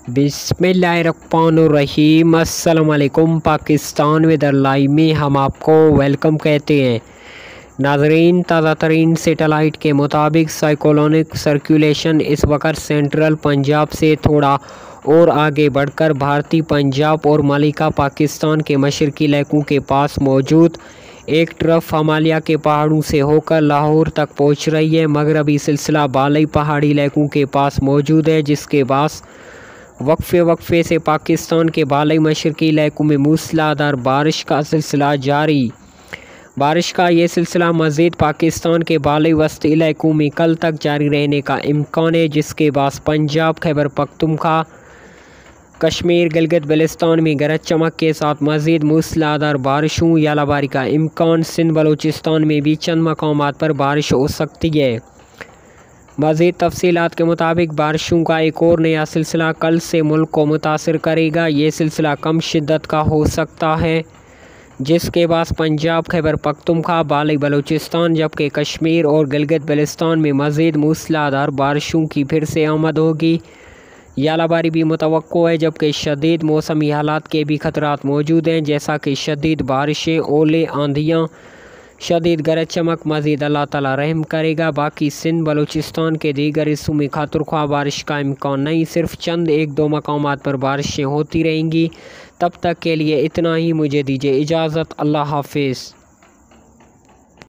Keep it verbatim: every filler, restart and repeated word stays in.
बिस्मिल्लाहिर्रहमानिर्रहीम। अस्सलाम वालेकुम। पाकिस्तान वेदर लाइव में हम आपको वेलकम कहते हैं। नाजरीन, ताज़ा तरीन सेटेलाइट के मुताबिक साइक्लोनिक सर्कुलेशन इस वक्त सेंट्रल पंजाब से थोड़ा और आगे बढ़कर भारतीय पंजाब और मलिका पाकिस्तान के मशरकी इलाकों के पास मौजूद एक तरफ हिमालय के पहाड़ों से होकर लाहौर तक पहुंच रही है। मगरबी सिलसिला बालई पहाड़ी इलाकों के पास मौजूद है, जिसके पास वक्फे वक्फे से पाकिस्तान के बालई मशरकी इलाकों में मूसलाधार बारिश का सिलसिला जारी। बारिश का ये सिलसिला मज़ीद पाकिस्तान के बालई वस्ती इलाकों में कल तक जारी रहने का इम्कान है, जिसके बाद पंजाब, खैबर पख्तूनख्वा, कश्मीर, गिलगित बल्तिस्तान में गरज चमक के साथ मज़ीद मूसलाधार बारिशों या लाबारी का इम्कान। सिंध बलूचिस्तान में भी चंद मकामात पर बारिश हो सकती है। मज़ीद तफसीलात के मुताबिक बारिशों का एक और नया सिलसिला कल से मुल्क को मुतासिर करेगा। ये सिलसिला कम शिद्दत का हो सकता है, जिसके बाद पंजाब, खैबर पख्तूनख्वा, बालई बलूचिस्तान जबकि कश्मीर और गिलगित बल्तिस्तान में मज़ीद मूसलाधार बारिशों की फिर से आमद होगी। यालाबारी भी मुतवक्को है, जबकि शदीद मौसमी हालात के भी खतरात मौजूद हैं, जैसा कि शदीद बारिशें, ओले, आंधियाँ, शदीद गरज चमक। मज़ीद अल्लाह ताला रहम करेगा। बाकी सिंध बलूचिस्तान के दीगर हिस्सों में खातरख्वाह बारिश का इम्कान नहीं, सिर्फ चंद एक दो मकामात पर बारिशें होती रहेंगी। तब तक के लिए इतना ही, मुझे दीजिए इजाज़त। अल्लाह हाफिज़।